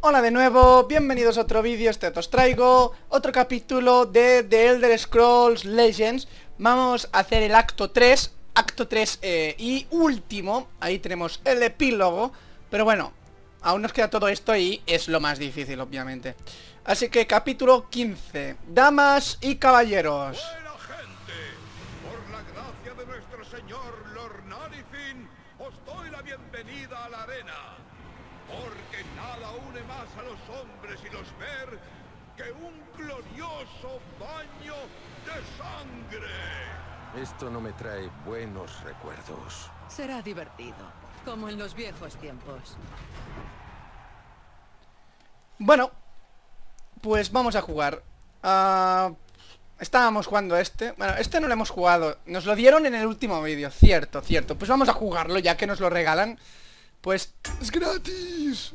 Hola de nuevo, bienvenidos a otro vídeo. Os traigo otro capítulo de The Elder Scrolls Legends. Vamos a hacer el acto 3 y último. Ahí tenemos el epílogo. Pero bueno, aún nos queda todo esto y es lo más difícil, obviamente. Así que capítulo 15. Damas y caballeros, Buena gente, por la gracia de nuestro señor Lord Narifin, os doy la bienvenida a la arena. Porque nada une más a los hombres y los ver que un glorioso baño de sangre. Esto no me trae buenos recuerdos. Será divertido, como en los viejos tiempos. bueno, pues vamos a jugar. Estábamos jugando este. Bueno, este no lo hemos jugado. Nos lo dieron en el último vídeo. Cierto. Pues vamos a jugarlo ya que nos lo regalan. Pues es gratis.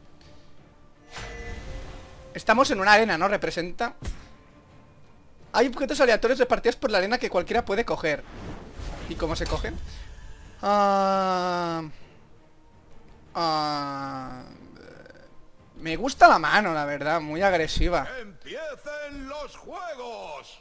Estamos en una arena, ¿no? Representa. Hay objetos aleatorios repartidos por la arena que cualquiera puede coger. ¿Y cómo se cogen? Me gusta la mano, la verdad. Muy agresiva. ¡Empiecen los juegos!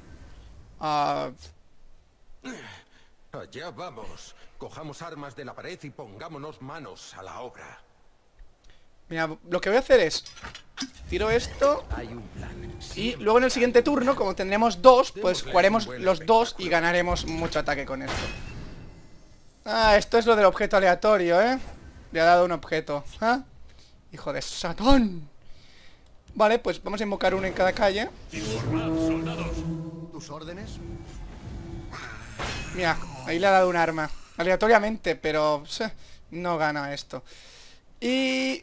Allá vamos. Cojamos armas de la pared y pongámonos manos a la obra. Mira, lo que voy a hacer es tiro esto Hay un plan. y luego en el siguiente turno, como tendremos dos, pues jugaremos los dos y ganaremos mucho ataque con esto. Esto es lo del objeto aleatorio, ¿eh? Le ha dado un objeto. Hijo de Satán. Vale, pues vamos a invocar uno en cada calle. ¿Tus órdenes? Mira, ahí le ha dado un arma aleatoriamente, pero no gana esto. Y...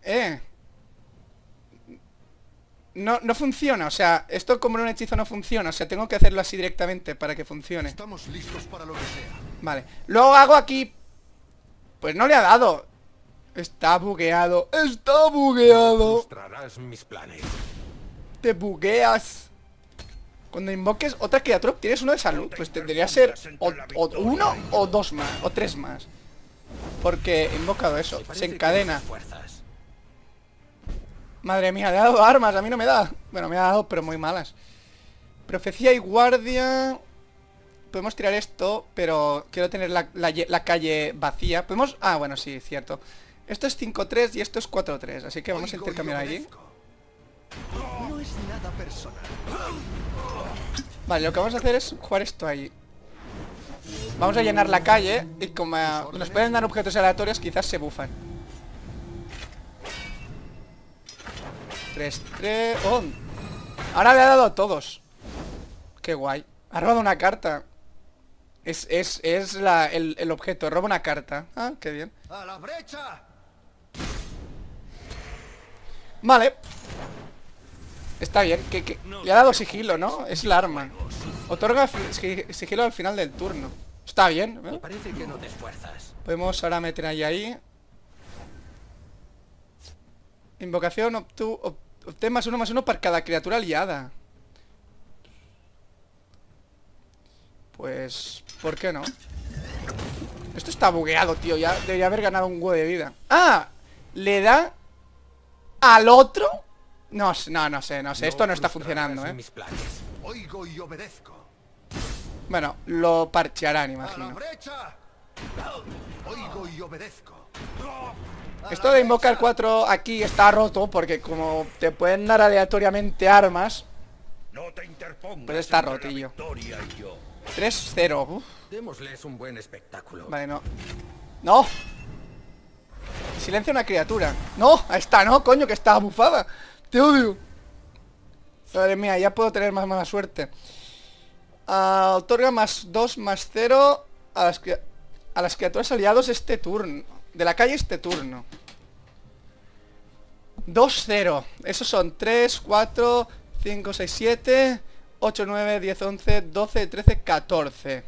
No funciona, o sea, esto como un hechizo no funciona. O sea, tengo que hacerlo así directamente para que funcione. Estamos listos para lo que sea. Vale, luego hago aquí. Pues no le ha dado. Está bugueado. Está bugueado. Frustrarás mis planes. Te bugueas. Cuando invoques otra criatura obtienes uno de salud. Pues tendría que ser o uno o dos más, o tres más. Porque he invocado eso. Me Se parece que encadena. tienes fuerzas. Madre mía, le ha dado armas, a mí no me da. Bueno, me ha dado, pero muy malas. Profecía y guardia. Podemos tirar esto, pero quiero tener la calle vacía. Podemos... bueno, sí, cierto. Esto es 5-3 y esto es 4-3. Así que vamos a intercambiar allí. No es nada personal. Vale, lo que vamos a hacer es jugar esto ahí. Vamos a llenar la calle y como nos pueden dar objetos aleatorios, quizás se bufan. 3-3... ¡Oh! Ahora le ha dado a todos. Qué guay. Ha robado una carta. Es el objeto. Roba una carta. Qué bien. ¡A la brecha! Vale. Está bien. Que le ha dado sigilo, ¿no? Es el arma. Otorga sigilo al final del turno. Está bien, Me parece que no te esfuerzas. Podemos ahora meter ahí. Invocación, obtén +1/+1 para cada criatura aliada. Pues... ¿por qué no? Esto está bugueado, tío. Ya debería haber ganado un huevo de vida. ¿Le da al otro? No sé. Esto no está funcionando, Frustrarás mis planes. Oigo y obedezco. Bueno, lo parchearán, ¡A la imagino. brecha! Oigo y obedezco. Esto de invocar 4 aquí está roto porque como te pueden dar aleatoriamente armas, No te interpongas. pues está entre la rotillo. victoria y yo. 3-0. Démosles un buen espectáculo. Vale, no. ¡No! Silencia una criatura. ¡No! Ahí está, ¿no? Coño, que está bufada. Te odio. Madre mía, ya puedo tener más mala suerte. Otorga +2/+0 a las criaturas aliados este turno. De la calle este turno. 2-0. Esos son 3, 4, 5, 6, 7, 8, 9, 10, 11, 12, 13, 14.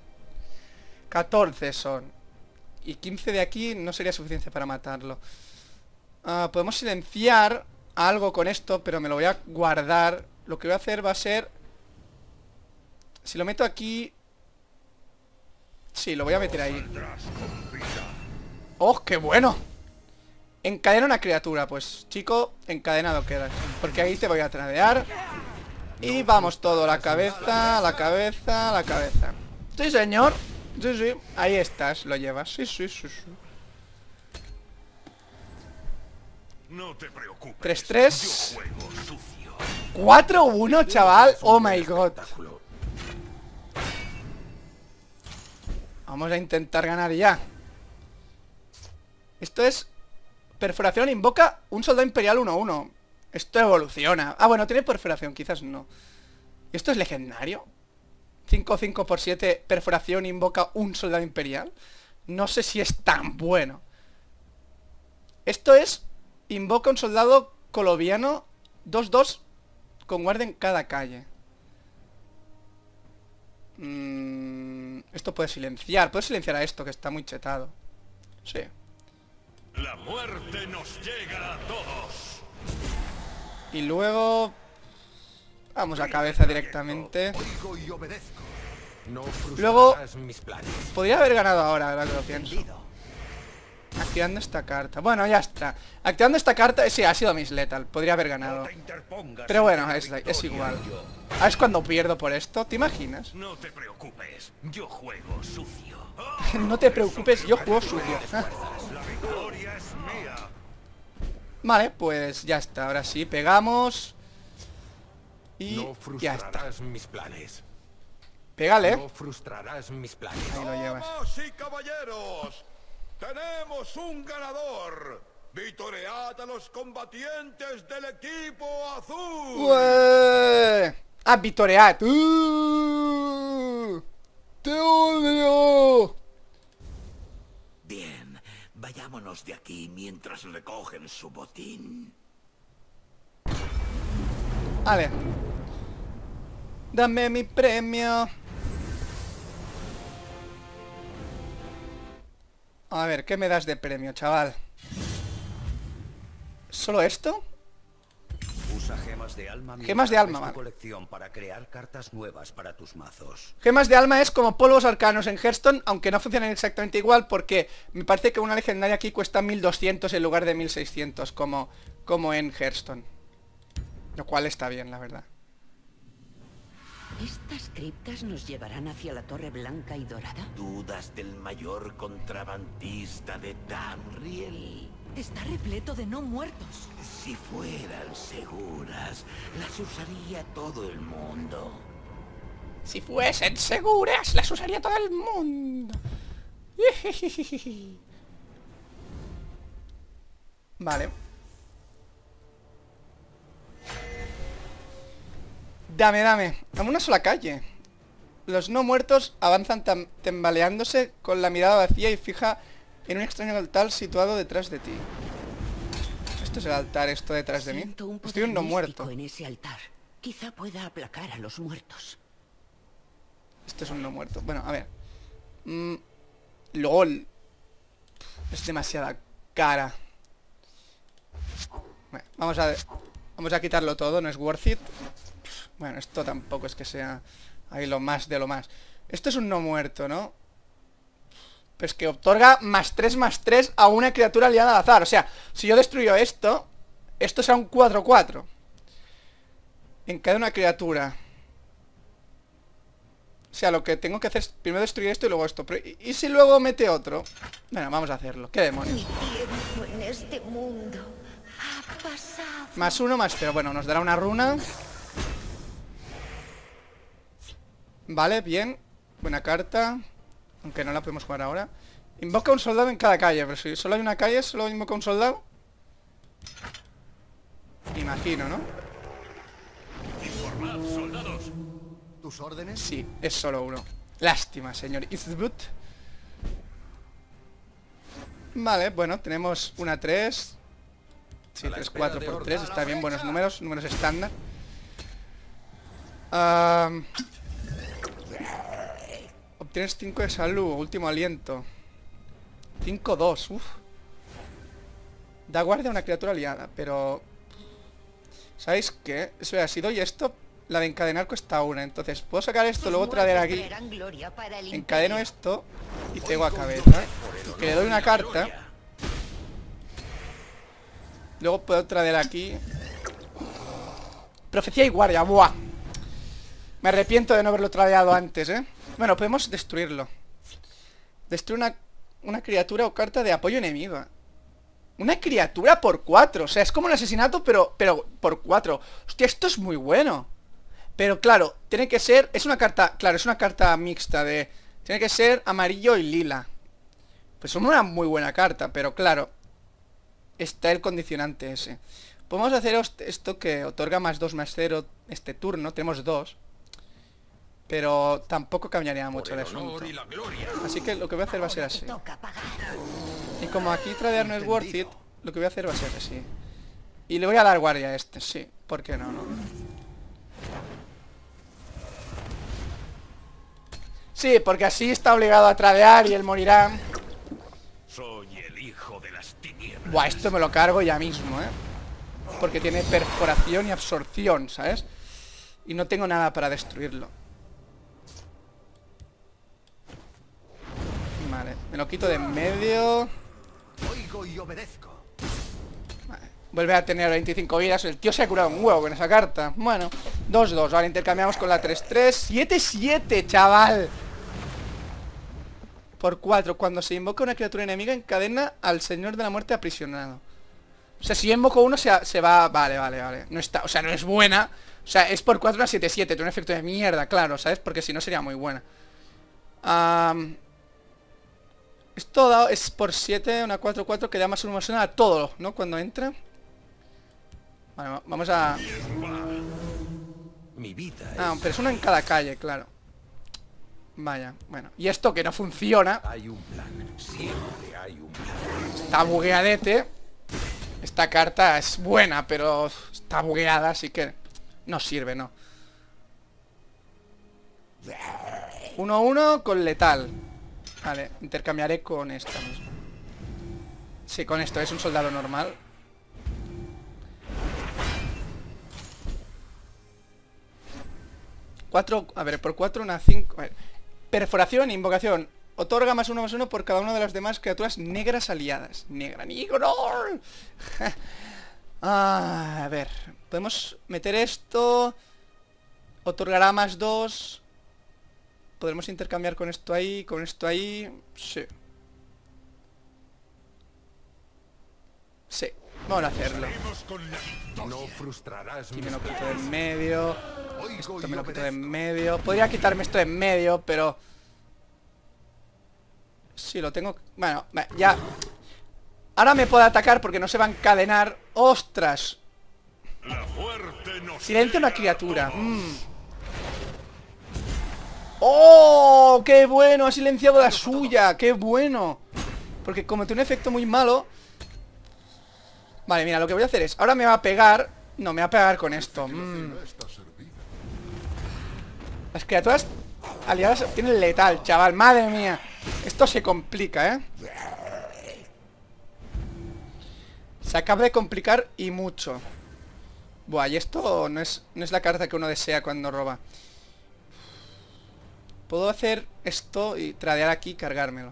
14 son. Y 15 de aquí no sería suficiente para matarlo. Podemos silenciar algo con esto, pero me lo voy a guardar. Lo que voy a hacer va a ser... Si lo meto aquí... Sí, lo voy a meter ahí. ¡Oh, qué bueno! Encadena una criatura. Pues, chico, encadenado quedas. Porque ahí te voy a tradear. Y vamos todo, la cabeza, la cabeza, la cabeza. Sí, señor. Sí, sí, ahí estás, lo llevas. Sí, sí, sí, sí. No te preocupes. 3-3. Yo juego sucio. 4-1, chaval. Oh my god. Vamos a intentar ganar ya. Esto es... Perforación invoca un soldado imperial 1-1. Esto evoluciona. Ah, bueno, tiene perforación, quizás no. ¿Y esto es legendario? 5-5 por 7, perforación invoca un soldado imperial. No sé si es tan bueno. Esto es... Invoca un soldado coloviano 2-2 con guardia en cada calle. Esto puede silenciar. Puede silenciar a esto, que está muy chetado. Sí. La muerte nos llega a todos. Y luego... Vamos a cabeza directamente. Oigo y obedezco. No Luego... frustrarás mis planes. Podría haber ganado ahora, ahora que lo pienso. Activando esta carta. Bueno, ya está. Activando esta carta, sí, ha sido Miss Lethal. Podría haber ganado. Pero bueno, es igual. Ah, es cuando pierdo por esto. ¿Te imaginas? No te preocupes, yo juego sucio. No te preocupes, yo juego sucio. La victoria es mía. Vale, pues ya está. Ahora sí, pegamos. Y No ya está. frustrarás mis planes. Pégale. No frustrarás mis planes. Ahí lo llevas. Damas y caballeros, tenemos un ganador. Vitoread a los combatientes del equipo azul. ¡Ué! ¡Ah, vitoread! ¡Te odio! Bien, vayámonos de aquí mientras recogen su botín. Vale. Dame mi premio. A ver, ¿qué me das de premio, chaval? ¿Solo esto? Usa gemas de alma. Gemas de alma, tu vale. colección para crear cartas nuevas para tus mazos. Gemas de alma es como polvos arcanos en Hearthstone, aunque no funcionan exactamente igual, porque me parece que una legendaria aquí cuesta 1200 en lugar de 1600, como en Hearthstone. Lo cual está bien, la verdad. ¿Estas criptas nos llevarán hacia la Torre Blanca y Dorada? ¿Dudas del mayor contrabandista de Tamriel? Está repleto de no muertos. Si fueran seguras, las usaría todo el mundo. Si fuesen seguras, las usaría todo el mundo. Vale. Dame, dame. Dame una sola calle. Los no muertos avanzan tambaleándose con la mirada vacía y fija en un extraño altar situado detrás de ti. Esto es el altar, esto detrás de mí. Siento un Estoy un no poder muerto. místico en ese altar. Quizá pueda aplacar a los muertos. Esto es un no muerto. Bueno, a ver. LOL. Es demasiada cara. Bueno, vamos a quitarlo todo, no es worth it. Bueno, esto tampoco es que sea ahí lo más de lo más. Esto es un no muerto, ¿no? Pues que otorga +3/+3 a una criatura aliada al azar. O sea, si yo destruyo esto, esto será un 4/4 en cada una criatura. O sea, lo que tengo que hacer es primero destruir esto y luego esto. Pero, ¿y si luego mete otro? Bueno, vamos a hacerlo. ¿Qué demonios? Mi tiempo en este mundo ha pasado. +1/+0. Bueno, nos dará una runa. Vale, bien. Buena carta. Aunque no la podemos jugar ahora. Invoca un soldado en cada calle. Pero si solo hay una calle, solo invoca un soldado. Imagino, ¿no? Informad, soldados. ¿Tus órdenes? Sí, es solo uno. Lástima, señor Eastwood. Vale, bueno, tenemos una 3. Sí, 3, 4 por 3. Está bien, buenos números. Números estándar. Obtienes 5 de salud. Último aliento. 5-2. Uff. Da guardia a una criatura aliada. Pero... ¿sabéis qué? Eso es, si doy esto, la de encadenar cuesta 1. Entonces puedo sacar esto, luego traer aquí. Encadeno esto y pego a cabeza. Y que le doy una carta. Luego puedo traer aquí. Profecía y guardia, buah. Me arrepiento de no haberlo tradeado antes, Bueno, podemos destruirlo. Destruir una criatura o carta de apoyo enemigo. Una criatura por 4. O sea, es como un asesinato, pero por 4. Hostia, esto es muy bueno. Pero claro, tiene que ser... Es una carta... Claro, es una carta mixta de... Tiene que ser amarillo y lila. Pues son una muy buena carta, pero claro, está el condicionante ese. Podemos hacer esto que otorga +2/+0 este turno. Tenemos 2. Pero tampoco cambiaría mucho el asunto. Así que lo que voy a hacer va a ser así. Y como aquí tradear no es worth it, lo que voy a hacer va a ser así. Y le voy a dar guardia a este, sí. ¿Por qué no? Sí, porque así está obligado a tradear y él morirá. Soy el hijo de las tinieblas. Buah, esto me lo cargo ya mismo, porque tiene perforación y absorción, ¿sabes? Y no tengo nada para destruirlo. Vale, me lo quito de en medio. Oigo y obedezco. Vale. Vuelve a tener 25 vidas. El tío se ha curado un huevo con esa carta. Bueno, 2-2, ahora intercambiamos con la 3-3. 7-7, chaval. Por 4, cuando se invoca una criatura enemiga, encadena al señor de la muerte aprisionado. O sea, si yo invoco uno se va... Vale. No está, o sea, no es buena. O sea, es por 4 una 7-7. Tiene un efecto de mierda, claro, ¿sabes? Porque si no sería muy buena. Esto dado es por 7, una 4-4 que da +1/+1 a todo, ¿no? Cuando entra. Vale, vamos a... Mi vida pero es uno en cada calle, claro. Vaya, bueno. Y esto que no funciona. Hay un plan. Siempre hay un plan. Está bugueadete. Esta carta es buena, pero está bugueada, así que no sirve, ¿no? 1-1 con letal. Vale, intercambiaré con esta misma. Sí, con esto, es un soldado normal. A ver, por 4 una 5. Perforación, invocación. Otorga +1/+1 por cada una de las demás criaturas negras aliadas. ¡Negro! A ver, podemos meter esto. Otorgará +2. Podremos intercambiar con esto ahí, con esto ahí. Sí. Sí, vamos a hacerlo. No frustrarás Y mi me lo quito de en medio. Oigo Esto y me lo quito de en obedezco. medio. Podría quitarme esto de en medio, pero... Sí, lo tengo... Bueno, ya... Ahora me puedo atacar porque no se va a encadenar. ¡Ostras! Silencia una criatura. ¡Oh! ¡Qué bueno! Ha silenciado la suya. ¡Qué bueno! Porque cometió un efecto muy malo. Vale, mira, lo que voy a hacer es... Ahora me va a pegar... No, me va a pegar con esto. Las criaturas aliadas tienen letal, chaval. Madre mía. Esto se complica, Se acaba de complicar y mucho. Buah, y esto no es la carta que uno desea cuando roba. Puedo hacer esto y tradear aquí y cargármelo.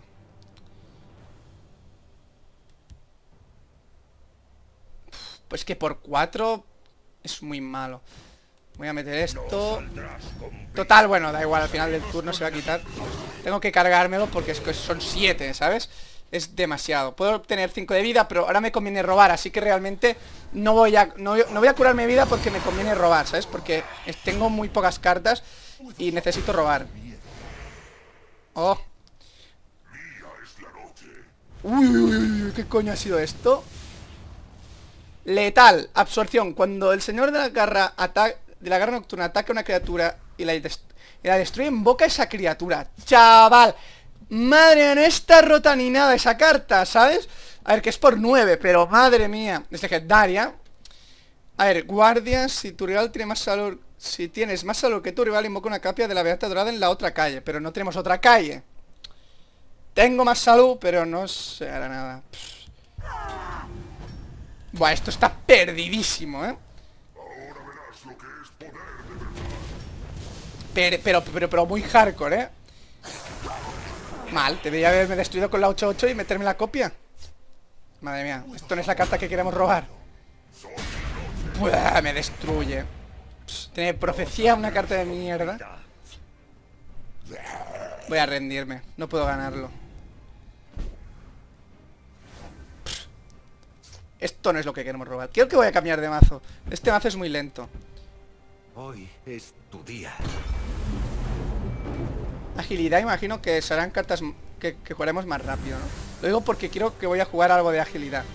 Pues que por 4 es muy malo. Voy a meter esto. Total, bueno, da igual, al final del turno se va a quitar. Tengo que cargármelo porque es que son 7, ¿sabes? Es demasiado. Puedo obtener 5 de vida, pero ahora me conviene robar. Así que realmente no voy a curarme vida porque me conviene robar, ¿sabes? Porque tengo muy pocas cartas y necesito robar. Oh. Uy, ¿qué coño ha sido esto? Letal, absorción. Cuando el señor de la garra nocturna ataca a una criatura y la destruye, invoca a esa criatura. ¡Chaval! Madre mía, no está rota ni nada esa carta, ¿sabes? A ver, que es por 9, pero madre mía. Es legendaria. A ver, guardia, si tu rival tiene más salud. Si tienes más salud que tu rival, invoca una copia de la beata dorada en la otra calle. Pero no tenemos otra calle. Tengo más salud, pero no se hará nada. Buah, esto está perdidísimo, Pero muy hardcore, Mal, debería haberme destruido con la 8-8 y meterme la copia. Madre mía, esto no es la carta que queremos robar. Buah, me destruye. Tiene profecía, una carta de mierda. Voy a rendirme. No puedo ganarlo. Esto no es lo que queremos robar. Creo que voy a cambiar de mazo. Este mazo es muy lento. Hoy es tu día. Agilidad, imagino que serán cartas que jugaremos más rápido, ¿no? Lo digo porque quiero que voy a jugar algo de agilidad.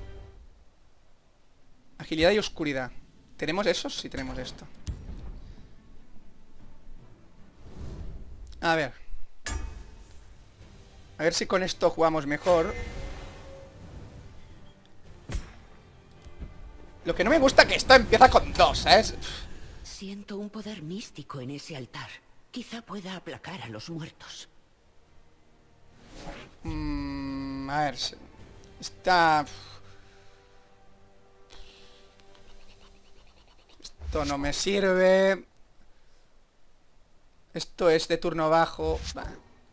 Agilidad y oscuridad. ¿Tenemos esos? Sí, tenemos esto. A ver. A ver si con esto jugamos mejor. Lo que no me gusta es que esto empieza con 2, ¿sabes? Siento un poder místico en ese altar. Quizá pueda aplacar a los muertos. A ver. Está... Esto no me sirve. Esto es de turno bajo. Bah.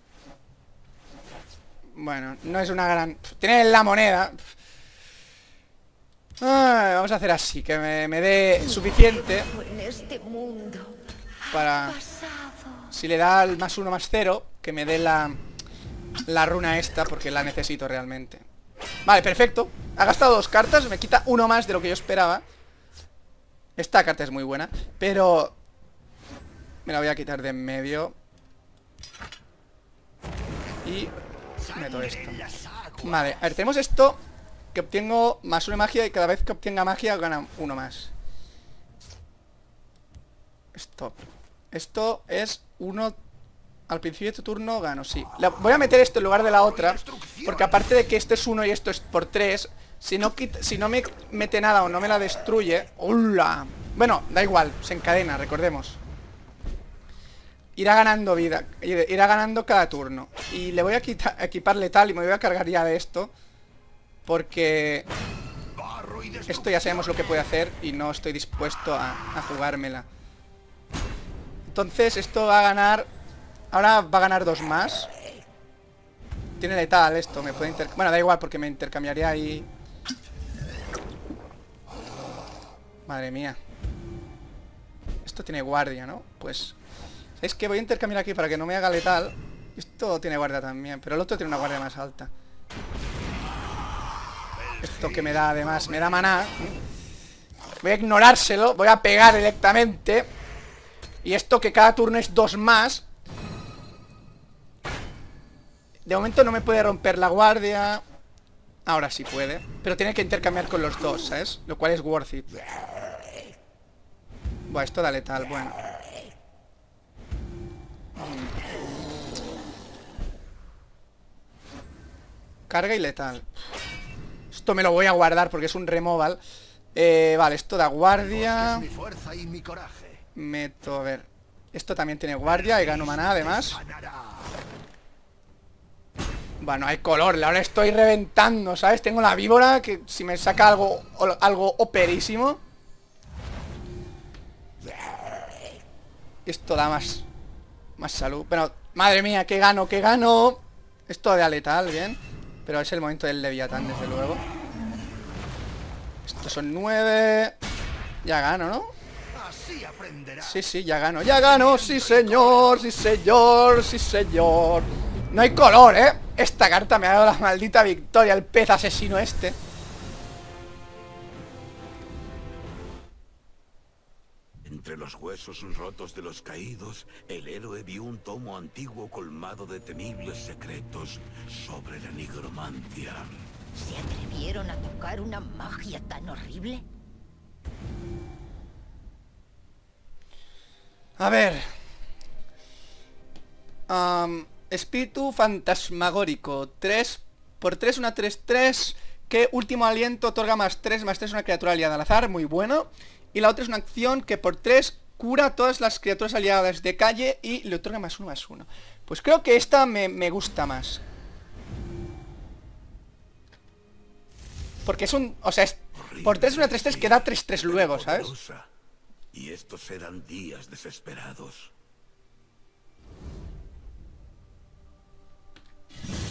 Bueno, no es una gran... Tiene la moneda. Vamos a hacer así, que me dé suficiente En este mundo para... pasado. Si le da el +1 +0, que me dé la runa esta, porque la necesito realmente. Vale, perfecto. Ha gastado 2 cartas, me quita 1 más de lo que yo esperaba. Esta carta es muy buena, pero... Me la voy a quitar de en medio. Y... meto esto. Vale, a ver, tenemos esto, que obtengo +1 de magia, y cada vez que obtenga magia gana 1 más. Esto es 1... Al principio de tu turno gano, sí. Voy a meter esto en lugar de la otra, porque aparte de que esto es 1 y esto es por 3, si no me mete nada o no me la destruye... ¡Hola! Bueno, da igual, se encadena, recordemos. Irá ganando vida, irá ganando cada turno. Y le voy a equipar letal y me voy a cargar ya de esto, porque esto ya sabemos lo que puede hacer y no estoy dispuesto a jugármela. Entonces esto va a ganar... Ahora va a ganar 2 más. Tiene letal esto, me puede bueno, da igual porque me intercambiaría ahí. Madre mía. Esto tiene guardia, ¿no? Pues... Es que voy a intercambiar aquí para que no me haga letal. Esto tiene guardia también, pero el otro tiene una guardia más alta. Esto que me da además, me da maná. Voy a ignorárselo, voy a pegar directamente. Y esto que cada turno es 2 más. De momento no me puede romper la guardia. Ahora sí puede, pero tiene que intercambiar con los dos, ¿sabes? Lo cual es worth it. Buah, esto da letal, bueno. Carga y letal. Esto me lo voy a guardar porque es un removal. Vale, esto da guardia. Meto, a ver. Esto también tiene guardia y gano maná además. Bueno, hay color, ahora estoy reventando, ¿sabes? Tengo la víbora que si me saca algo operísimo. Esto da más salud. Pero, madre mía, que gano, que gano. Esto da letal, bien. Pero es el momento del Leviatán, desde luego. Estos son 9. Ya gano, ¿no? Sí, sí, ya gano, sí señor, sí señor, sí señor. No hay color, ¿eh? Esta carta me ha dado la maldita victoria, el pez asesino este. Entre los huesos rotos de los caídos, el héroe vio un tomo antiguo colmado de temibles secretos sobre la nigromancia. ¿Se atrevieron a tocar una magia tan horrible? A ver. Espíritu fantasmagórico. 3 por 3, una 3-3. Que último aliento otorga +3/+3 a una criatura aliada al azar. Muy bueno. Y la otra es una acción que por 3 cura a todas las criaturas aliadas de calle y le otorga +1/+1. Pues creo que esta me gusta más. Porque es un... O sea, es por 3 una 3-3 que da 3-3 luego, ¿sabes? Y estos eran días desesperados.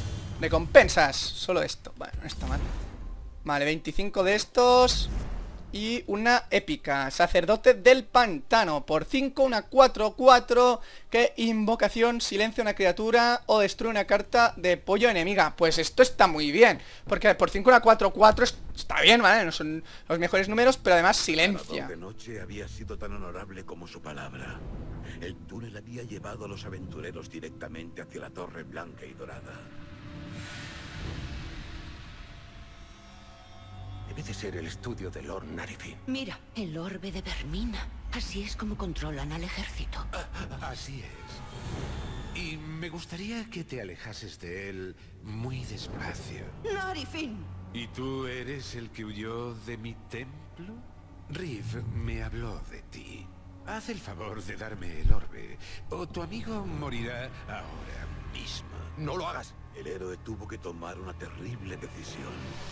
Recompensas. Solo esto. Bueno, no está mal. Vale, 25 de estos. Y una épica, Sacerdote del Pantano. Por 5, una 4/4. Que invocación silencia una criatura o destruye una carta de apoyo enemiga. Pues esto está muy bien, porque por 5, una 4/4 está bien, ¿vale? No son los mejores números, pero además silencia. De noche había sido tan honorable como su palabra. El túnel había llevado a los aventureros directamente hacia la Torre Blanca y Dorada. Debe de ser el estudio de Lord Narifin. Mira, el orbe de Vermina. Así es como controlan al ejército. Así es. Y me gustaría que te alejases de él muy despacio. ¡Narifin! ¿Y tú eres el que huyó de mi templo? Riv me habló de ti. Haz el favor de darme el orbe, o tu amigo morirá ahora mismo. No lo hagas. El héroe tuvo que tomar una terrible decisión.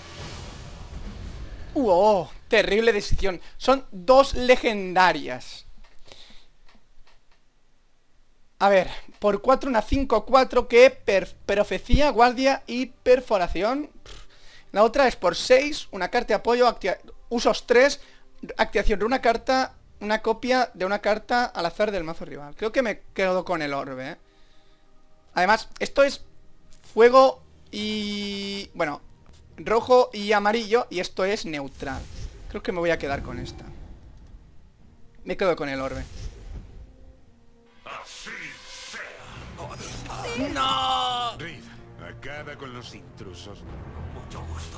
¡Oh! Terrible decisión. Son 2 legendarias. A ver, por 4 una 5/4 que profecía, guardia y perforación. La otra es por 6, una carta de apoyo, usos 3, activación de una carta, una copia de una carta al azar del mazo rival. Creo que me quedo con el orbe, ¿eh? Además, esto es fuego y... bueno, rojo y amarillo, y esto es neutral. Creo que me voy a quedar con esta. Me quedo con el orbe. ¡Así sea! ¡No! Riv, acaba con los intrusos. Con mucho gusto.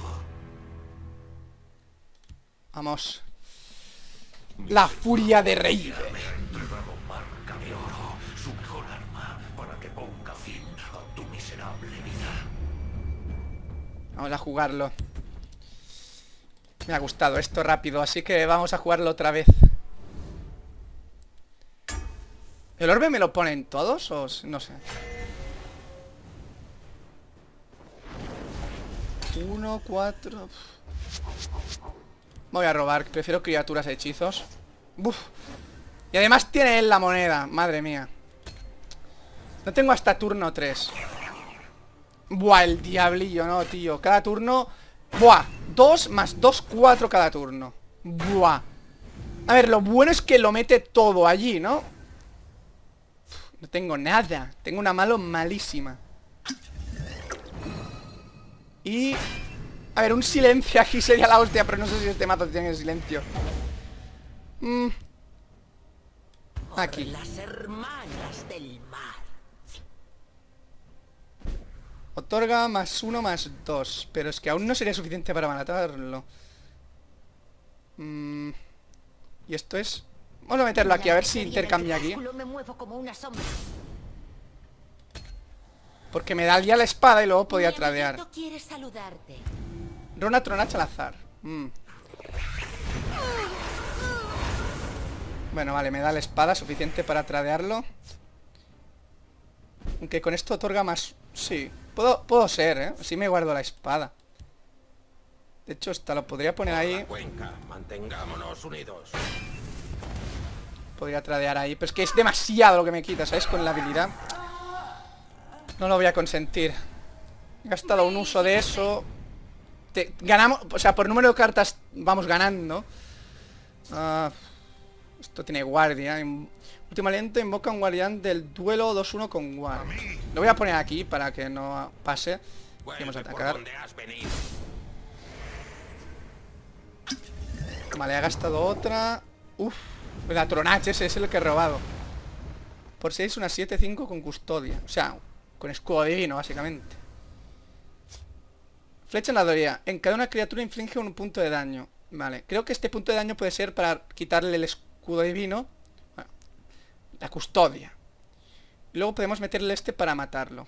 Vamos. La furia de Rey. Entregado marca de oro, su mejor arma, para que ponga fin a tu miserable vida. Vamos a jugarlo. Me ha gustado esto rápido, así que vamos a jugarlo otra vez. ¿El orbe me lo ponen todos o no sé? 1, 4... Voy a robar, prefiero criaturas hechizos. Uf. Y además tiene él la moneda, madre mía. No tengo hasta turno 3. Buah, el diablillo, no, tío. Cada turno... Buah, 2 más 2, 4 cada turno. Buah. A ver, lo bueno es que lo mete todo allí, ¿no? No tengo nada. Tengo una mano malísima. Y... a ver, un silencio aquí sería la hostia, pero no sé si este mazo tiene silencio. Aquí. Las hermanas del mar. Otorga +1 +2. Pero es que aún no sería suficiente para matarlo. Y esto es... vamos a meterlo aquí, a ver si intercambia aquí. Me muevo como una sombra. Porque me da ya la espada y luego podía tradear. Quiere saludarte. Runa tronacha al azar. Bueno, vale, me da la espada suficiente para tradearlo. Aunque con esto otorga más... sí, puedo ser, ¿eh? Así me guardo la espada. De hecho, esta lo podría poner ahí. Cuenca, mantengámonos unidos. Podría tradear ahí, pero es que es demasiado lo que me quita, ¿sabes? Con la habilidad. No lo voy a consentir. He gastado un uso de eso. Ganamos, o sea, por número de cartas vamos ganando. Esto tiene guardia. Último aliento, invoca un guardián del duelo 2-1 con guardia. Lo voy a poner aquí para que no pase. Vamos a atacar. Vale, ha gastado otra. Uf, la tronache, ese es el que he robado. Por 6, una 7-5 con custodia. O sea, con escudo divino, básicamente. Flecha en la doría. En cada una criatura inflige un punto de daño. Vale, creo que este punto de daño puede ser para quitarle el escudo divino. Bueno, la custodia. Y luego podemos meterle este para matarlo.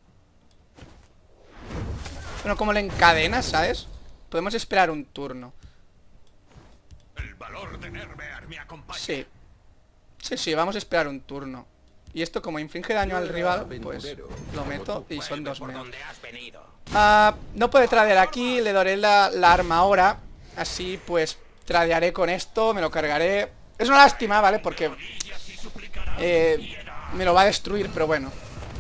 Bueno, como le encadena, ¿sabes? Podemos esperar un turno. El valor de Nermear me acompaña. Sí. Sí, vamos a esperar un turno. Y esto como inflige daño al rival, pues lo meto y son 2 menos. No puede tradear aquí, le daré la arma ahora. Así pues tradearé con esto, me lo cargaré. Es una lástima, ¿vale? Porque me lo va a destruir, pero bueno.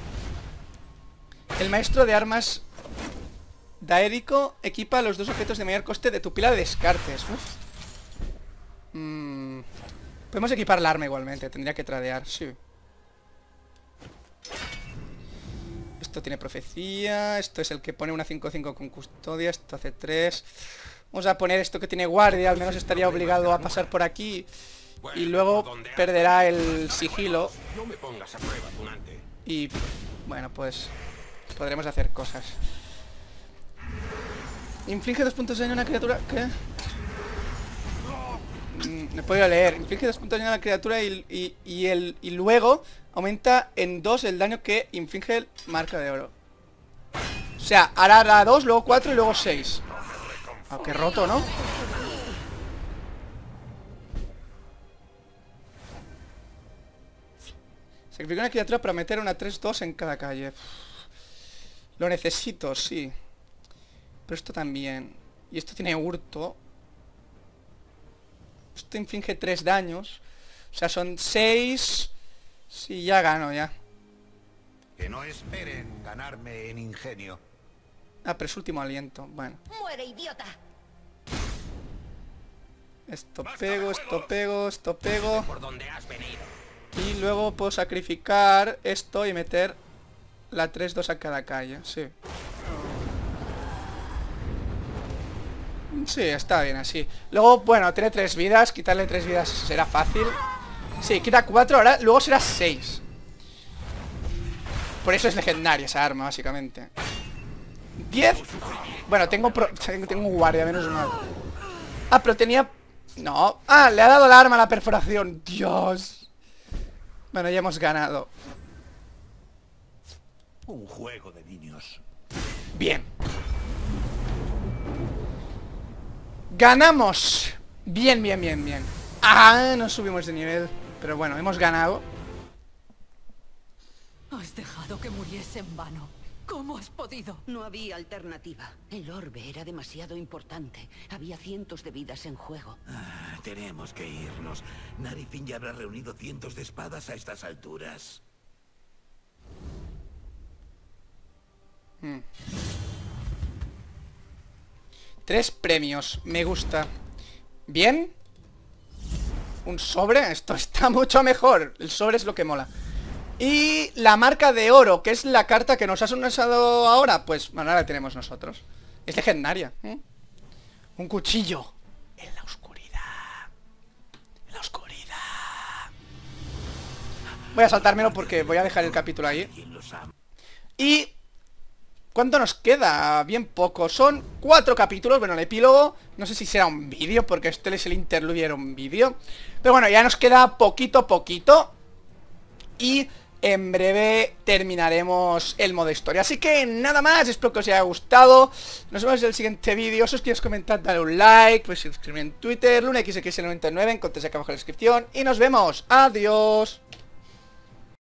El maestro de armas Daérico equipa los 2 objetos de mayor coste de tu pila de descartes. Uf. Podemos equipar la arma igualmente. Tendría que tradear, sí. Esto tiene profecía. Esto es el que pone una 5-5 con custodia. Esto hace 3. Vamos a poner esto que tiene guardia. Al menos estaría obligado a pasar por aquí. Y luego perderá el sigilo. No me pongas a prueba, tunante. Y bueno, pues podremos hacer cosas. Inflige 2 puntos de daño a una criatura. ¿Qué? No he podido leer. Inflige 2 puntos de daño a la criatura y luego aumenta en 2 el daño que inflige el marca de oro. O sea, hará 2, luego 4 y luego 6. Ah, qué roto, ¿no? Sacrifica una criatura para meter una 3-2 en cada calle. Lo necesito, sí. Pero esto también. Y esto tiene hurto. Esto inflige 3 daños. O sea, son 6. Sí, ya gano, ya. Que no esperen ganarme en ingenio. Ah, pero es último aliento. Bueno. ¡Muere, idiota! Esto pego, esto pego, esto pego. ¿Por dónde has venido? Y luego puedo sacrificar esto y meter la 3-2 a cada calle, sí. Sí, está bien así. Luego, bueno, tiene 3 vidas. Quitarle 3 vidas será fácil. Sí, quita 4, ahora luego será 6. Por eso es legendaria esa arma, básicamente. 10. Bueno, tengo un guardia, menos mal. Ah, pero tenía... No. Ah, le ha dado el arma a la perforación. Dios. Bueno, ya hemos ganado. Un juego de niños. Bien. Ganamos. Bien, bien, bien, bien. Ah, no subimos de nivel. Pero bueno, hemos ganado. Has dejado que muriese en vano. ¿Cómo has podido? No había alternativa. El orbe era demasiado importante. Había cientos de vidas en juego. Tenemos que irnos. Narifin ya habrá reunido cientos de espadas a estas alturas. 3 premios, me gusta. Bien. Un sobre, esto está mucho mejor. El sobre es lo que mola. Y la marca de oro, que es la carta que nos has usado ahora. Pues, bueno, ahora la tenemos nosotros. Es legendaria, ¿eh? Un cuchillo. En la oscuridad. En la oscuridad. Voy a saltármelo porque voy a dejar el capítulo ahí. Y... ¿cuánto nos queda? Bien poco. Son 4 capítulos. Bueno, el epílogo, no sé si será un vídeo, porque este es el interludio, era un vídeo. Pero bueno, ya nos queda poquito. Y en breve terminaremos el modo historia. Así que nada más, espero que os haya gustado. Nos vemos en el siguiente vídeo. Si os quieres comentar, dale un like. Pues suscribirme en Twitter, LunaXX99, encontréis acá abajo en la descripción. Y nos vemos. Adiós.